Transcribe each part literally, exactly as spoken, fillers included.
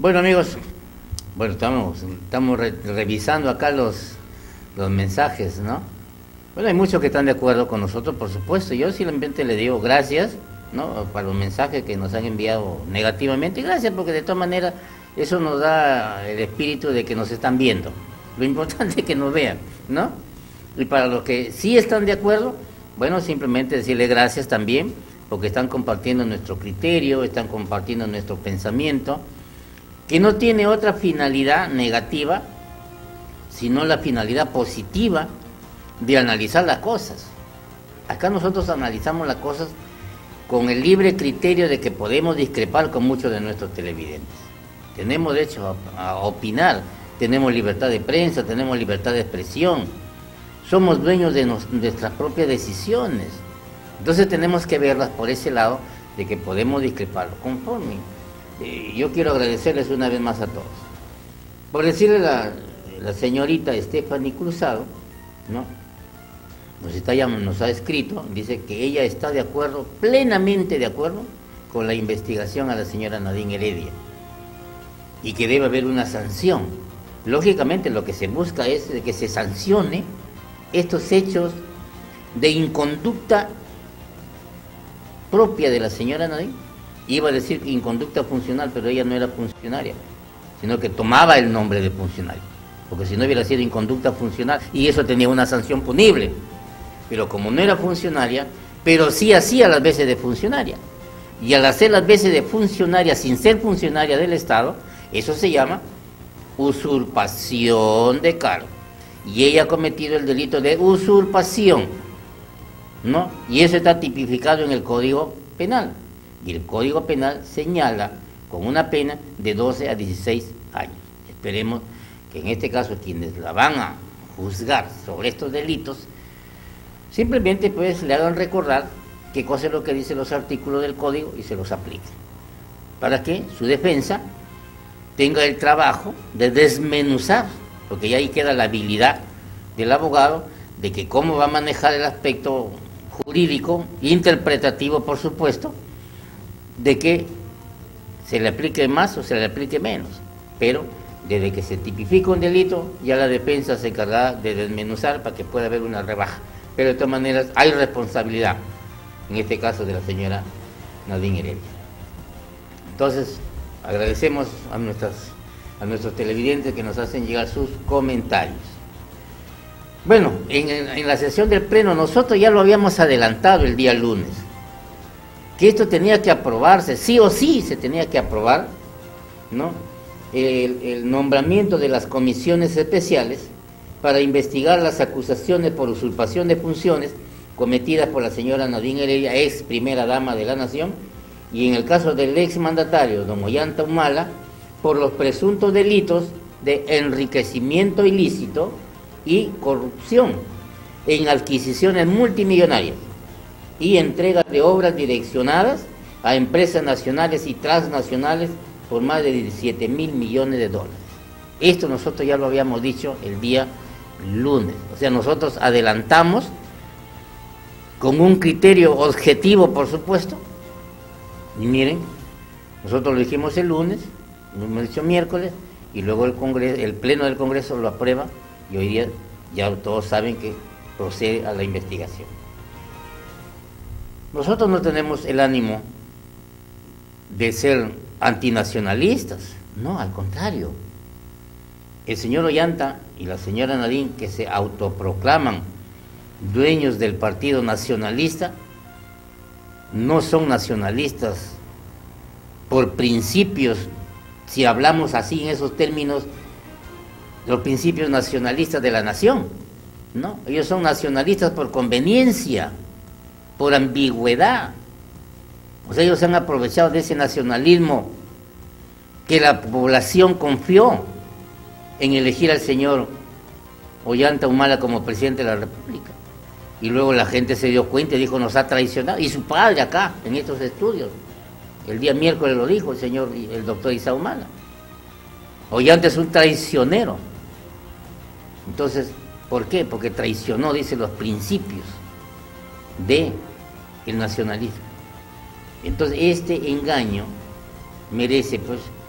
Bueno, amigos, bueno, estamos, estamos re- revisando acá los, los mensajes, ¿no? Bueno, hay muchos que están de acuerdo con nosotros, por supuesto. Yo simplemente le digo gracias, ¿no? Para los mensajes que nos han enviado negativamente. Gracias, porque de todas maneras eso nos da el espíritu de que nos están viendo. Lo importante es que nos vean, ¿no? Y para los que sí están de acuerdo, bueno, simplemente decirle gracias también, porque están compartiendo nuestro criterio, están compartiendo nuestro pensamiento, que no tiene otra finalidad negativa, sino la finalidad positiva de analizar las cosas. Acá nosotros analizamos las cosas con el libre criterio de que podemos discrepar con muchos de nuestros televidentes. Tenemos derecho a, a opinar, tenemos libertad de prensa, tenemos libertad de expresión, somos dueños de nos, nuestras propias decisiones. Entonces tenemos que verlas por ese lado de que podemos discrepar conforme. Eh, yo quiero agradecerles una vez más a todos. Por decirle la, la señorita Stephanie Cruzado, ¿no? Nos, está, nos ha escrito, dice que ella está de acuerdo, plenamente de acuerdo, con la investigación a la señora Nadine Heredia y que debe haber una sanción. Lógicamente lo que se busca es de que se sancione estos hechos de inconducta propia de la señora Nadine. Iba a decir inconducta funcional, pero ella no era funcionaria, sino que tomaba el nombre de funcionaria, porque si no hubiera sido inconducta funcional, y eso tenía una sanción punible. Pero como no era funcionaria, pero sí hacía las veces de funcionaria, y al hacer las veces de funcionaria sin ser funcionaria del Estado, eso se llama usurpación de cargo, y ella ha cometido el delito de usurpación, ¿no? Y eso está tipificado en el Código Penal, y el Código Penal señala con una pena de doce a dieciséis años. Esperemos que en este caso quienes la van a juzgar sobre estos delitos simplemente pues le hagan recordar qué cosa es lo que dicen los artículos del código y se los apliquen, para que su defensa tenga el trabajo de desmenuzar, porque ya ahí queda la habilidad del abogado de que cómo va a manejar el aspecto jurídico, interpretativo por supuesto, de que se le aplique más o se le aplique menos, pero desde que se tipifica un delito ya la defensa se encargará de desmenuzar para que pueda haber una rebaja. Pero de todas maneras hay responsabilidad, en este caso de la señora Nadine Heredia. Entonces, agradecemos a, nuestras, a nuestros televidentes que nos hacen llegar sus comentarios. Bueno, en, en la sesión del Pleno nosotros ya lo habíamos adelantado el día lunes, que esto tenía que aprobarse, sí o sí se tenía que aprobar, ¿no? El, el nombramiento de las comisiones especiales para investigar las acusaciones por usurpación de funciones cometidas por la señora Nadine Heredia, ex primera dama de la Nación, y en el caso del ex mandatario, don Ollanta Humala, por los presuntos delitos de enriquecimiento ilícito y corrupción en adquisiciones multimillonarias y entrega de obras direccionadas a empresas nacionales y transnacionales por más de diecisiete mil millones de dólares. Esto nosotros ya lo habíamos dicho el día lunes, o sea, nosotros adelantamos con un criterio objetivo, por supuesto, y miren, nosotros lo dijimos el lunes, lo hemos dicho miércoles, y luego el Congreso, el Pleno del Congreso lo aprueba, y hoy día ya todos saben que procede a la investigación. Nosotros no tenemos el ánimo de ser antinacionalistas, no, al contrario. El señor Ollanta y la señora Nadine, que se autoproclaman dueños del Partido Nacionalista, no son nacionalistas por principios, si hablamos así en esos términos, los principios nacionalistas de la nación, no, ellos son nacionalistas por conveniencia, por ambigüedad. O sea, ellos se han aprovechado de ese nacionalismo que la población confió en elegir al señor Ollanta Humala como presidente de la República. Y luego la gente se dio cuenta y dijo, nos ha traicionado. Y su padre acá, en estos estudios, el día miércoles lo dijo el señor, el doctor Isa Humala. Ollanta es un traicionero. Entonces, ¿por qué? Porque traicionó, dice, los principios de el nacionalismo. Entonces este engaño merece pues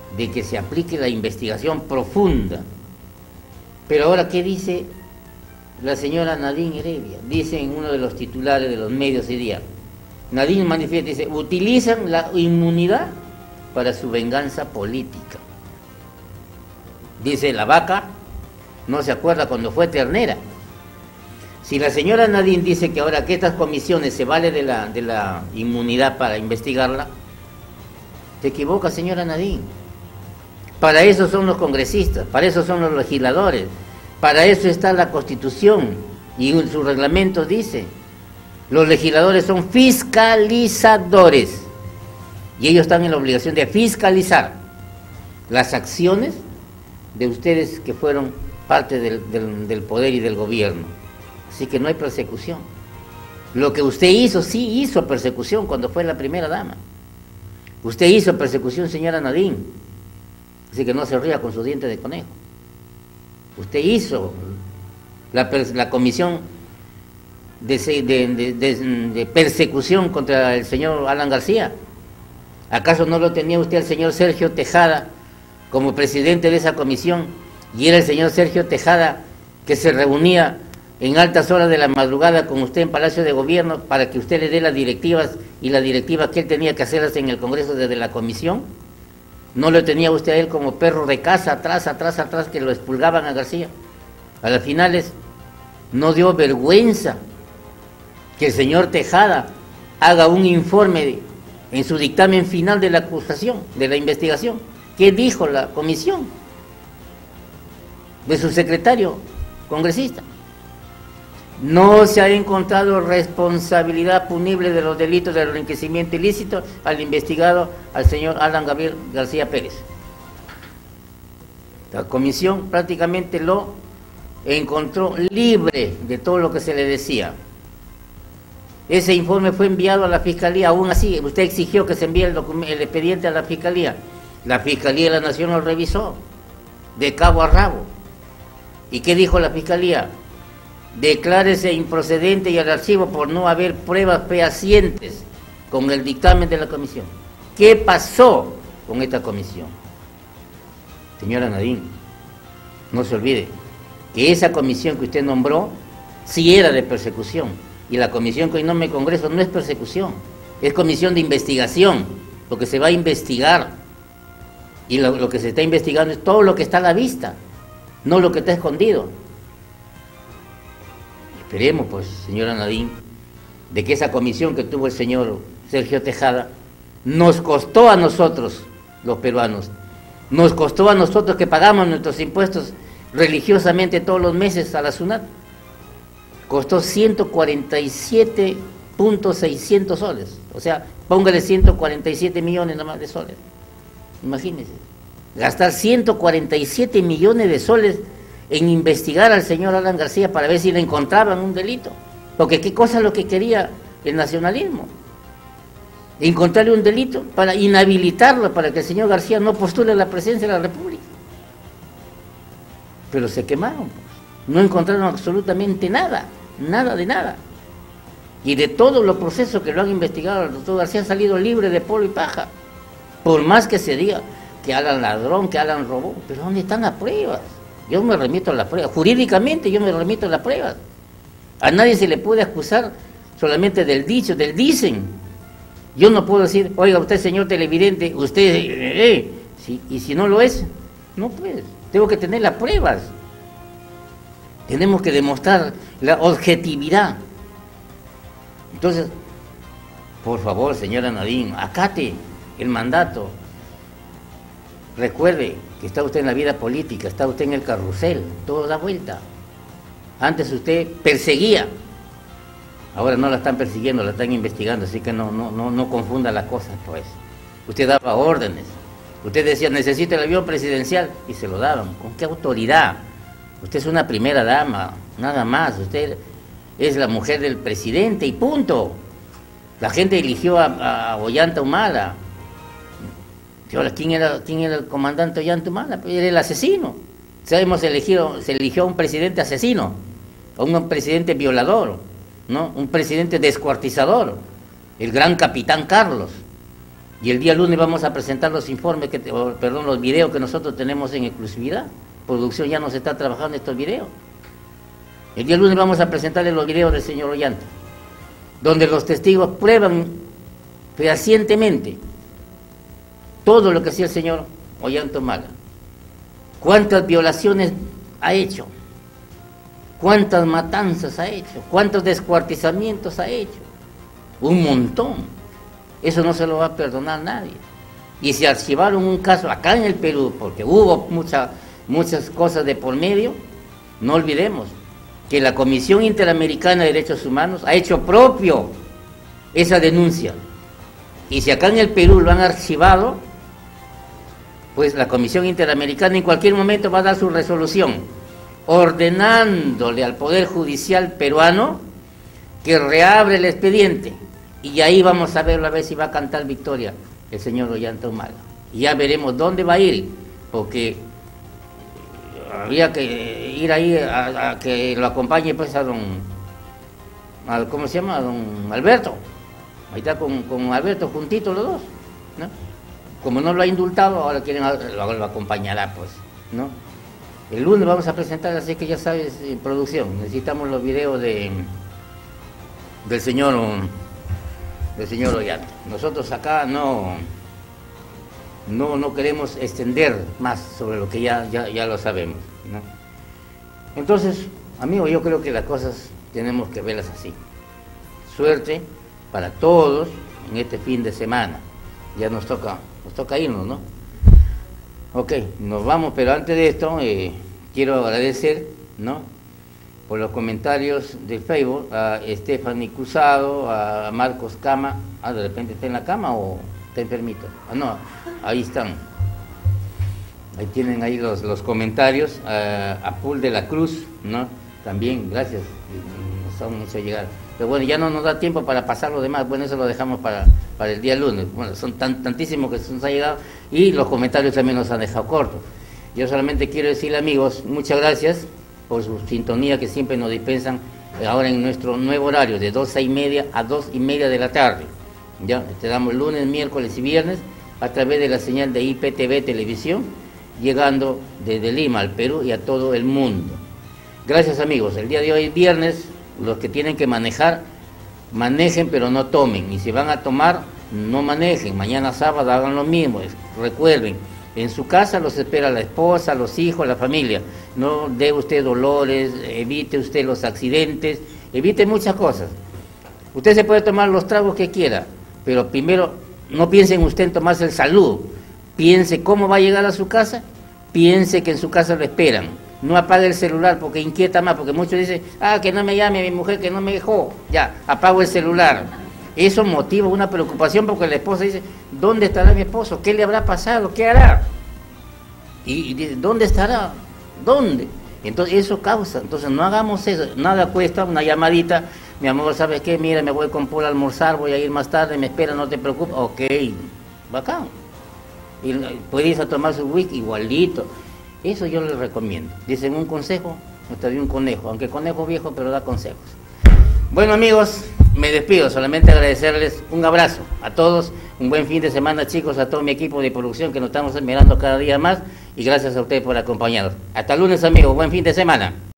de que se aplique la investigación profunda. Pero ahora, ¿qué dice la señora Nadine Heredia? Dice en uno de los titulares de los medios hoy día, Nadine manifiesta, dice, utilizan la inmunidad para su venganza política. Dice, la vaca no se acuerda cuando fue ternera. Si la señora Nadine dice que ahora que estas comisiones se vale de la, de la inmunidad para investigarla, se equivoca, señora Nadine. Para eso son los congresistas, para eso son los legisladores, para eso está la Constitución y en su reglamento dice, los legisladores son fiscalizadores y ellos están en la obligación de fiscalizar las acciones de ustedes que fueron parte del, del, del poder y del gobierno. Así que no hay persecución. Lo que usted hizo, sí hizo persecución cuando fue la primera dama. Usted hizo persecución, señora Nadine. Así que no se ría con sus dientes de conejo. Usted hizo la, la comisión de, de, de, de, de persecución contra el señor Alan García. ¿Acaso no lo tenía usted al señor Sergio Tejada como presidente de esa comisión? Y era el señor Sergio Tejada que se reunía en altas horas de la madrugada con usted en Palacio de Gobierno para que usted le dé las directivas y las directivas que él tenía que hacerlas en el Congreso desde la comisión. ¿No lo tenía usted a él como perro de casa, atrás, atrás, atrás, que lo expulgaban a García? A las finales no dio vergüenza que el señor Tejada haga un informe de, en su dictamen final de la acusación, de la investigación. ¿Qué dijo la comisión? De su secretario congresista. No se ha encontrado responsabilidad punible de los delitos del enriquecimiento ilícito al investigado al señor Alan Gabriel García Pérez. La comisión prácticamente lo encontró libre de todo lo que se le decía. Ese informe fue enviado a la Fiscalía, aún así usted exigió que se envíe el, el expediente a la Fiscalía. La Fiscalía de la Nación lo revisó, de cabo a rabo. ¿Y qué dijo la Fiscalía? Declárese improcedente y al archivo por no haber pruebas fehacientes con el dictamen de la comisión. ¿Qué pasó con esta comisión? Señora Nadine, no se olvide que esa comisión que usted nombró sí era de persecución, y la comisión que hoy nombra el Congreso no es persecución, es comisión de investigación. Lo que se va a investigar y lo, lo que se está investigando es todo lo que está a la vista, no lo que está escondido. Esperemos, pues, señora Nadine, de que esa comisión que tuvo el señor Sergio Tejada nos costó a nosotros, los peruanos, nos costó a nosotros que pagamos nuestros impuestos religiosamente todos los meses a la SUNAT, costó ciento cuarenta y siete mil seiscientos soles, o sea, póngale ciento cuarenta y siete millones nomás de soles, imagínense, gastar ciento cuarenta y siete millones de soles en investigar al señor Alan García para ver si le encontraban un delito, porque qué cosa es lo que quería el nacionalismo, encontrarle un delito para inhabilitarlo, para que el señor García no postule a la presidencia de la República. Pero se quemaron, pues. No encontraron absolutamente nada, nada de nada, y de todos los procesos que lo han investigado, el doctor García ha salido libre de polvo y paja, por más que se diga que Alan ladrón, que Alan robó, pero ¿dónde están las pruebas? Yo me remito a las pruebas, jurídicamente yo me remito a las pruebas. A nadie se le puede acusar solamente del dicho, del dicen. Yo no puedo decir, oiga usted señor televidente, usted, eh, eh, sí, y si no lo es, no pues, tengo que tener las pruebas. Tenemos que demostrar la objetividad. Entonces, por favor, señora Nadine, acate el mandato. Recuerde que está usted en la vida política, está usted en el carrusel, todo da vuelta. Antes usted perseguía, ahora no la están persiguiendo, la están investigando, así que no, no, no, no confunda las cosas, pues. Usted daba órdenes, usted decía, necesito el avión presidencial, y se lo daban. ¿Con qué autoridad? Usted es una primera dama, nada más, usted es la mujer del presidente y punto. La gente eligió a, a Ollanta Humala. Ahora, ¿quién era, quién era el comandante Ollanta Humala? Era el asesino. Sabemos, elegido, se eligió a un presidente asesino, a un presidente violador, ¿no? Un presidente descuartizador, el gran capitán Carlos. Y el día lunes vamos a presentar los informes, que, perdón, los videos que nosotros tenemos en exclusividad. Producción ya nos está trabajando estos videos. El día lunes vamos a presentarle los videos del señor Ollanta, donde los testigos prueban fehacientemente todo lo que hacía el señor Ollanta Humala. Cuántas violaciones ha hecho, cuántas matanzas ha hecho, cuántos descuartizamientos ha hecho, un montón. Eso no se lo va a perdonar nadie. Y se archivaron un caso acá en el Perú, porque hubo mucha, muchas cosas de por medio. No olvidemos que la Comisión Interamericana de Derechos Humanos ha hecho propio esa denuncia. Y si acá en el Perú lo han archivado, pues la Comisión Interamericana en cualquier momento va a dar su resolución, ordenándole al Poder Judicial peruano que reabre el expediente. Y ahí vamos a verlo, a ver si va a cantar victoria el señor Ollanta Humala. Y ya veremos dónde va a ir, porque habría que ir ahí a, a que lo acompañe pues a don, a, ¿cómo se llama? A don Alberto. Ahí está con, con Alberto juntitos los dos, ¿no? Como no lo ha indultado, ahora quieren, lo, lo acompañará, pues, ¿no? El lunes vamos a presentar, así que ya sabes, en producción, necesitamos los videos de del señor del señor Ollanta. Nosotros acá no, no, no queremos extender más sobre lo que ya, ya, ya lo sabemos, ¿no? Entonces, amigo, yo creo que las cosas tenemos que verlas así. Suerte para todos en este fin de semana. Ya nos toca, nos toca irnos, ¿no? Ok, nos vamos, pero antes de esto, eh, quiero agradecer, ¿no?, por los comentarios de Facebook, a Stephanie Cruzado, a Marcos Cama. Ah, ¿de repente está en la cama o te permito? Ah, no, ahí están. Ahí tienen ahí los, los comentarios. A, a Pul de la Cruz, ¿no? También, gracias, nos han hecho llegar. Pero bueno, ya no nos da tiempo para pasar lo demás, bueno, eso lo dejamos para, para el día lunes. Bueno, son tan, tantísimos que se nos ha llegado y los comentarios también nos han dejado cortos. Yo solamente quiero decirle, amigos, muchas gracias por su sintonía que siempre nos dispensan ahora en nuestro nuevo horario, de doce y media a dos y media de la tarde. Ya, te damos lunes, miércoles y viernes a través de la señal de I P T V Televisión, llegando desde Lima al Perú y a todo el mundo. Gracias, amigos. El día de hoy, viernes, los que tienen que manejar, manejen pero no tomen. Y si van a tomar, no manejen. Mañana sábado hagan lo mismo. Recuerden, en su casa los espera la esposa, los hijos, la familia. No dé usted dolores, evite usted los accidentes, evite muchas cosas. Usted se puede tomar los tragos que quiera, pero primero no piense en usted en tomarse el salud. Piense cómo va a llegar a su casa, piense que en su casa lo esperan. No apague el celular porque inquieta más, porque muchos dicen, ah, que no me llame mi mujer, que no me dejó. Ya, apago el celular. Eso motiva una preocupación porque la esposa dice, ¿dónde estará mi esposo? ¿Qué le habrá pasado? ¿Qué hará? Y, y dice, ¿dónde estará? ¿Dónde? Entonces eso causa, entonces no hagamos eso, nada cuesta, una llamadita, mi amor, ¿sabes qué? Mira, me voy con Paul a almorzar, voy a ir más tarde, me espera, no te preocupes. Ok, bacán. Y puede irse a tomar su whisky igualito. Eso yo les recomiendo. Dicen un consejo, no te doy un conejo, aunque conejo viejo, pero da consejos. Bueno, amigos, me despido, solamente agradecerles un abrazo a todos, un buen fin de semana, chicos, a todo mi equipo de producción que nos estamos mirando cada día más, y gracias a ustedes por acompañarnos. Hasta el lunes, amigos, buen fin de semana.